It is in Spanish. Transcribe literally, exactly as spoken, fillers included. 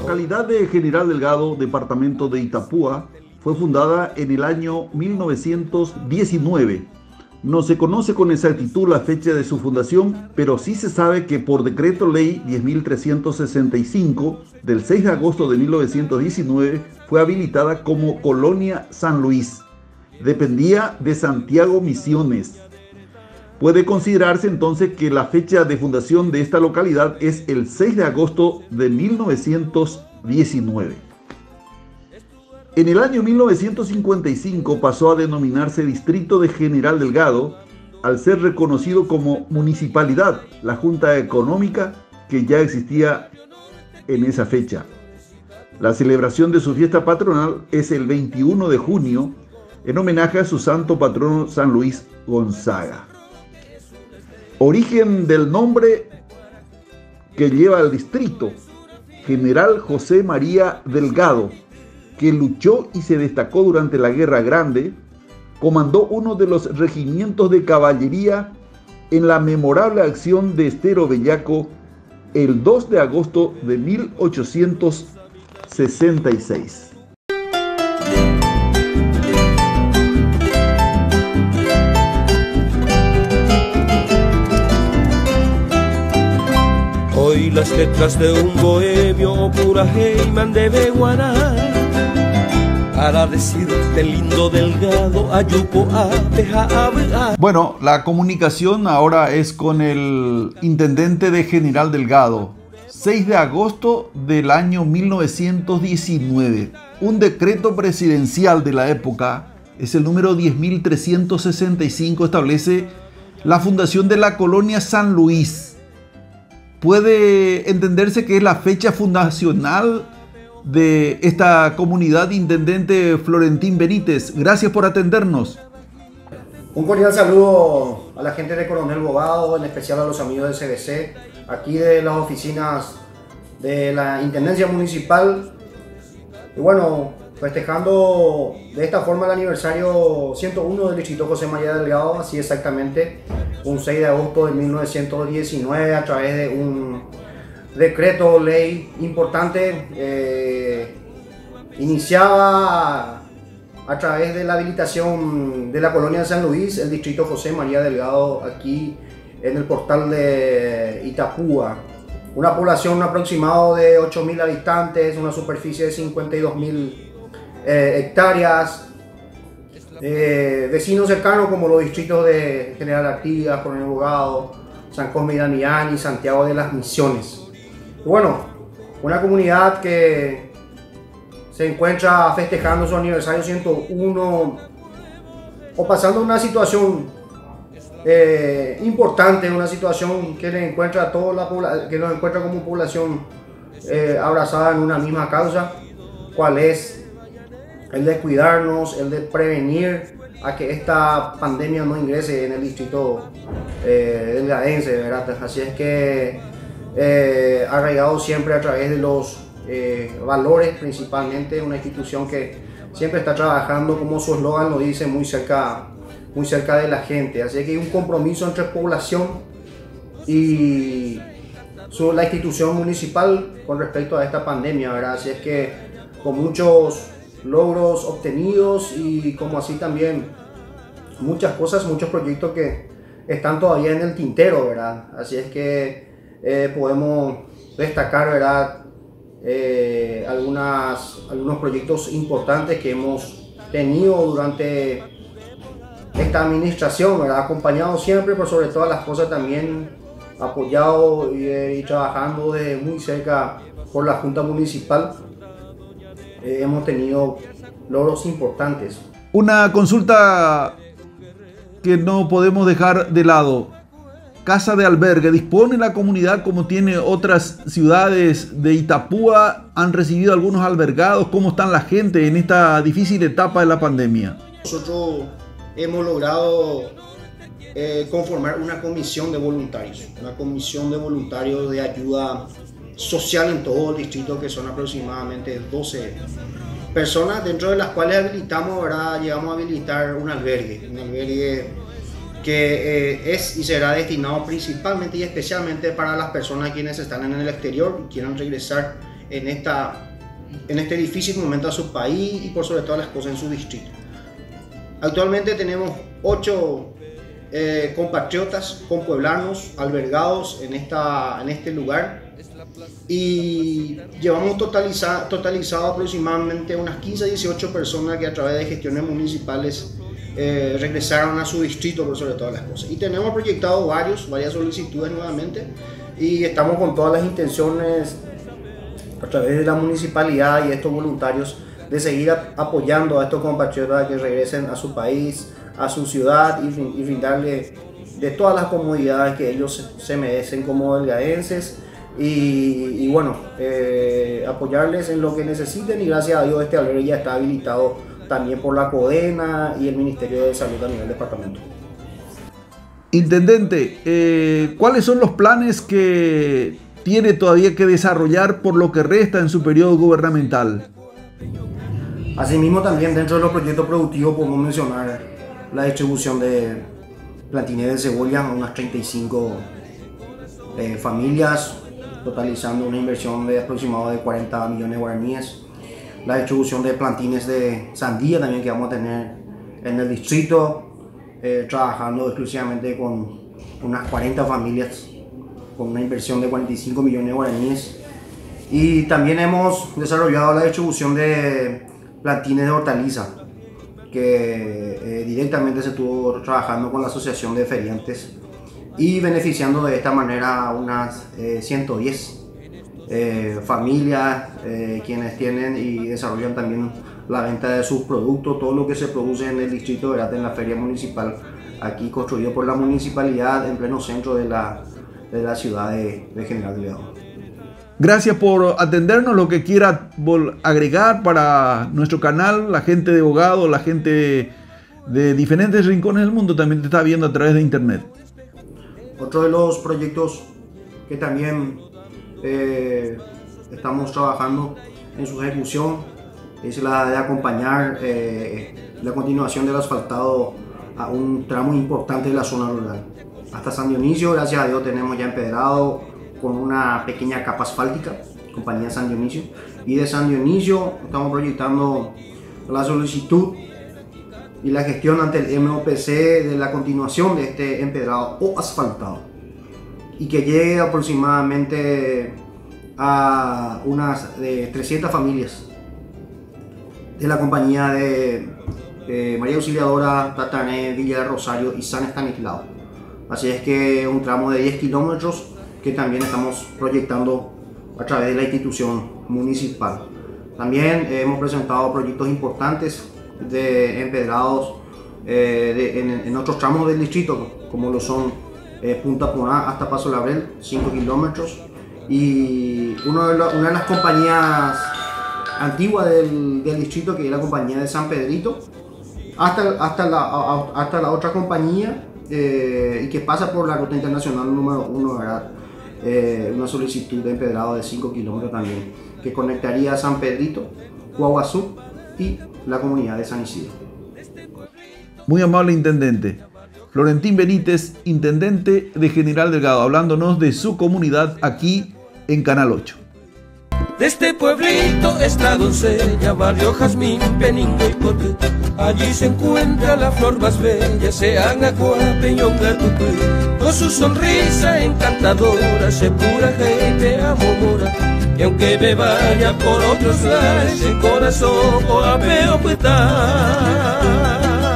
localidad de General Delgado, departamento de Itapúa, fue fundada en el año mil novecientos diecinueve. No se conoce con exactitud la fecha de su fundación, pero sí se sabe que por decreto ley diez mil trescientos sesenta y cinco del seis de agosto de mil novecientos diecinueve fue habilitada como Colonia San Luis. Dependía de Santiago Misiones. Puede considerarse entonces que la fecha de fundación de esta localidad es el seis de agosto de mil novecientos diecinueve. En el año mil novecientos cincuenta y cinco pasó a denominarse Distrito de General Delgado, al ser reconocido como municipalidad la Junta Económica que ya existía en esa fecha. La celebración de su fiesta patronal es el veintiuno de junio, en homenaje a su santo patrono San Luis Gonzaga. Origen del nombre que lleva el distrito: General José María Delgado, que luchó y se destacó durante la Guerra Grande, comandó uno de los regimientos de caballería en la memorable acción de Estero Bellaco el dos de agosto de mil ochocientos sesenta y seis. Hoy las letras de un bohemio pura Heyman de Beguaná, para decirte lindo Delgado, ayupo abeja abeja. Bueno, la comunicación ahora es con el intendente de General Delgado. seis de agosto del año mil novecientos diecinueve. Un decreto presidencial de la época, es el número diez mil trescientos sesenta y cinco, establece la fundación de la Colonia San Luis. Puede entenderse que es la fecha fundacional de esta comunidad. Intendente Florentín Benítez, gracias por atendernos. Un cordial saludo a la gente de Coronel Bogado, en especial a los amigos de C B C, aquí de las oficinas de la Intendencia Municipal. Y bueno, festejando de esta forma el aniversario ciento uno del Distrito José María Delgado, así exactamente, un seis de agosto de mil novecientos diecinueve, a través de un decreto ley importante, eh, iniciaba a través de la habilitación de la Colonia de San Luis, el Distrito José María Delgado, aquí en el portal de Itapúa. Una población aproximada de ocho mil habitantes, una superficie de cincuenta y dos mil eh, hectáreas. Eh, vecinos cercanos como los distritos de General Artigas, Coronel Bogado, San Cosme y Damián y Santiago de las Misiones. Y bueno, una comunidad que se encuentra festejando su aniversario ciento uno o pasando una situación eh, importante, una situación que le encuentra a toda la población, que nos encuentra como población eh, abrazada en una misma causa, cuál es el de cuidarnos, el de prevenir a que esta pandemia no ingrese en el distrito eh, delgadense, ¿verdad? Así es que eh, arraigado siempre a través de los eh, valores, principalmente una institución que siempre está trabajando, como su eslogan lo dice, muy cerca, muy cerca de la gente. Así que hay un compromiso entre población y su, la institución municipal con respecto a esta pandemia, ¿verdad? Así es que con muchos logros obtenidos y como así también muchas cosas, muchos proyectos que están todavía en el tintero, ¿verdad? Así es que eh, podemos destacar, ¿verdad? Eh, algunas, algunos proyectos importantes que hemos tenido durante esta administración, ¿verdad? Acompañado siempre, pero sobre todas las cosas también apoyado y, y trabajando de muy cerca por la Junta Municipal. Eh, hemos tenido logros importantes. Una consulta que no podemos dejar de lado. Casa de albergue, ¿dispone la comunidad como tiene otras ciudades de Itapúa? ¿Han recibido algunos albergados? ¿Cómo están la gente en esta difícil etapa de la pandemia? Nosotros hemos logrado eh, conformar una comisión de voluntarios, una comisión de voluntarios de ayuda social en todo el distrito, que son aproximadamente doce personas, dentro de las cuales habilitamos, ¿verdad? Llegamos a habilitar un albergue, un albergue que eh, es y será destinado principalmente y especialmente para las personas quienes están en el exterior y quieran regresar en, esta, en este difícil momento a su país y por sobre todas las cosas en su distrito. Actualmente tenemos ocho eh, compatriotas, compueblanos, albergados en, esta, en este lugar y llevamos totaliza, totalizado aproximadamente unas quince a dieciocho personas que a través de gestiones municipales eh, regresaron a su distrito por sobre todas las cosas. Y tenemos proyectado varios, varias solicitudes nuevamente y estamos con todas las intenciones a través de la municipalidad y estos voluntarios de seguir apoyando a estos compatriotas que regresen a su país, a su ciudad y, y brindarle de todas las comodidades que ellos se merecen como delgadenses y, y bueno, eh, apoyarles en lo que necesiten y gracias a Dios este albergue ya está habilitado también por la CODENA y el Ministerio de Salud a nivel departamento. Intendente, eh, ¿cuáles son los planes que tiene todavía que desarrollar por lo que resta en su periodo gubernamental? Asimismo, también dentro de los proyectos productivos podemos mencionar la distribución de plantines de cebolla a unas treinta y cinco eh, familias, totalizando una inversión de aproximadamente cuarenta millones de guaraníes. La distribución de plantines de sandía también que vamos a tener en el distrito, eh, trabajando exclusivamente con unas cuarenta familias, con una inversión de cuarenta y cinco millones de guaraníes. Y también hemos desarrollado la distribución de plantines de hortaliza, que eh, directamente se estuvo trabajando con la Asociación de Feriantes y beneficiando de esta manera a unas eh, ciento diez eh, familias eh, quienes tienen y desarrollan también la venta de sus productos, todo lo que se produce en el distrito de Herate, en la feria municipal, aquí construido por la municipalidad en pleno centro de la, de la ciudad de, de General Delgado. Gracias por atendernos. Lo que quiera agregar para nuestro canal, la gente de Bogado, la gente de diferentes rincones del mundo también te está viendo a través de internet. Otro de los proyectos que también eh, estamos trabajando en su ejecución es la de acompañar eh, la continuación del asfaltado a un tramo importante de la zona rural. Hasta San Dionisio, gracias a Dios, tenemos ya empedrado con una pequeña capa asfáltica, compañía San Dionisio, y de San Dionisio estamos proyectando la solicitud y la gestión ante el M O P C de la continuación de este empedrado o asfaltado y que llegue aproximadamente a unas de trescientas familias de la compañía de eh, María Auxiliadora, Tatané, Villa de Rosario y San Estanislao. Así es que un tramo de diez kilómetros que también estamos proyectando a través de la institución municipal. También eh, hemos presentado proyectos importantes de empedrados eh, de, en, en otros tramos del distrito, como lo son eh, Punta Puná hasta Paso Labrel, cinco kilómetros, y uno de la, una de las compañías antiguas del, del distrito, que es la compañía de San Pedrito, hasta, hasta, la, a, hasta la otra compañía eh, y que pasa por la ruta internacional número uno, ¿verdad? Eh, una solicitud de empedrado de cinco kilómetros también, que conectaría a San Pedrito, Guaguazú y la comunidad de San Isidro. Muy amable intendente. Florentín Benítez, intendente de General Delgado, hablándonos de su comunidad aquí en Canal ocho. De este pueblito es la doncella, barrio Jazmín, Peningo y Cote. Allí se encuentra la flor más bella, Seanacua, Peñonga, Tupé. Con su sonrisa encantadora, se pura gente amor. Y aunque me vaya por otros lares, el corazón o apeo pues está.